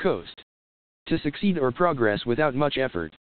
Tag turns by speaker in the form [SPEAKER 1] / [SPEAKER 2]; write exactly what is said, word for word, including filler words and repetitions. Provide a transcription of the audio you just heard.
[SPEAKER 1] Coast. To succeed or progress without much effort.